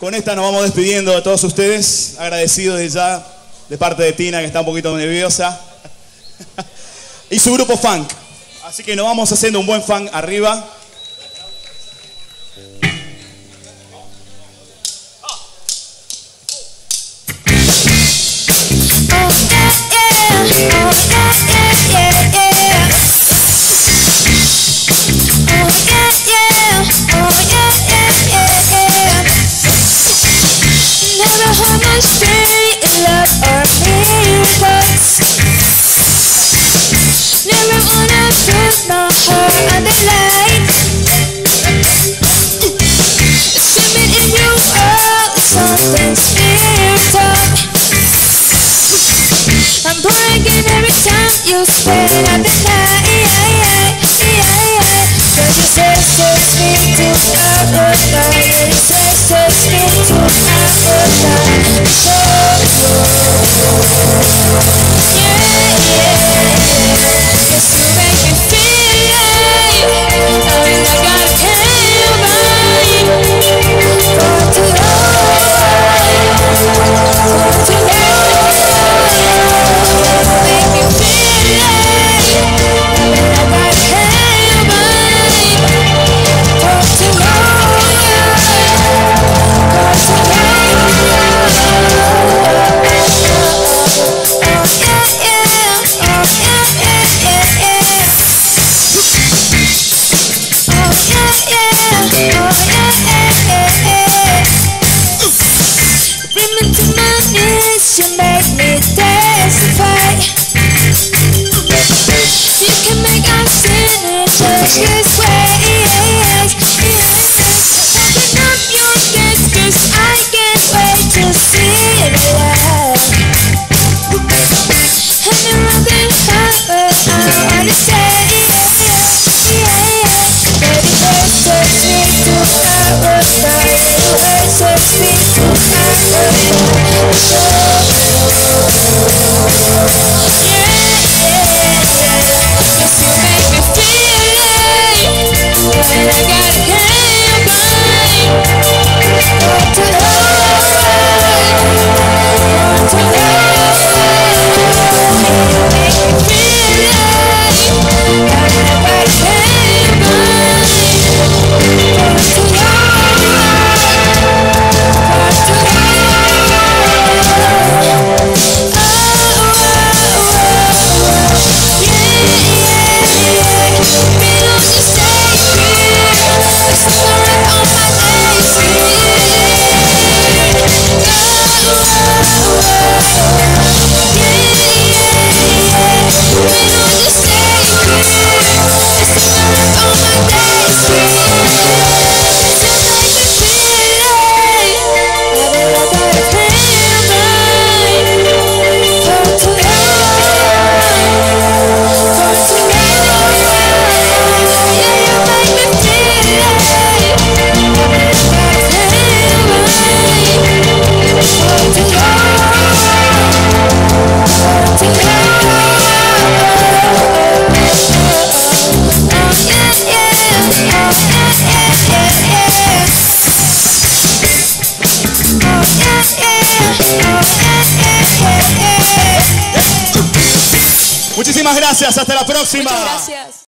Con esta nos vamos despidiendo de todos ustedes. Agradecido desde ya de parte de Tina, que está un poquito nerviosa. Y su grupo funk. Así que nos vamos haciendo un buen funk arriba. I'm breaking every time you spend at the night. Cause you say so sweet to paradise. You say so sweet to paradise. Cause you make me feel like I gotta tell you for you make me testify. You can make us sin in just this way. Open up your gates, cause I can't wait to see the light. And around the heart, I wanna say, baby, you're so sweet to paradise. You're so sweet to paradise. Muchísimas gracias, hasta la próxima. Muchas gracias.